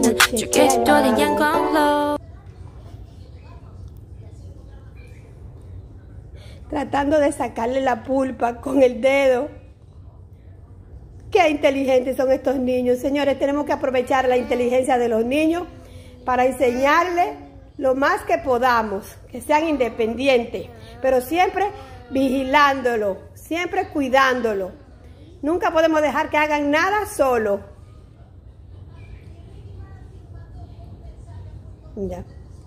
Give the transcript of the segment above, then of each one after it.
죽일지 또 내 양광로. Tratando de sacarle la pulpa con el dedo. Qué inteligentes son estos niños. Señores, tenemos que aprovechar la inteligencia de los niños para enseñarles lo más que podamos, que sean independientes, pero siempre vigilándolo, siempre cuidándolo. Nunca podemos dejar que hagan nada solo. Ya.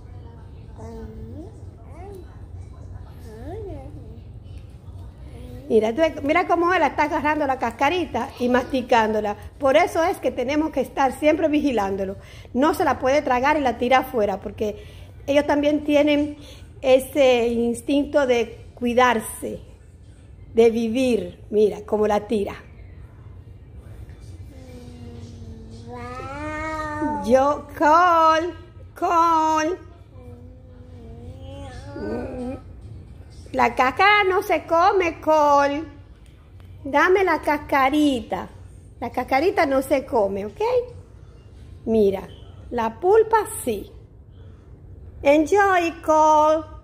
Mira cómo él está agarrando la cascarita y masticándola. Por eso es que tenemos que estar siempre vigilándolo. No se la puede tragar y la tira afuera, porque ellos también tienen ese instinto de cuidarse, de vivir. Mira cómo la tira. Yo, Cole. La cáscara no se come, Cole. Dame la cascarita. La cascarita no se come, ¿ok? Mira, la pulpa sí. Enjoy, Cole.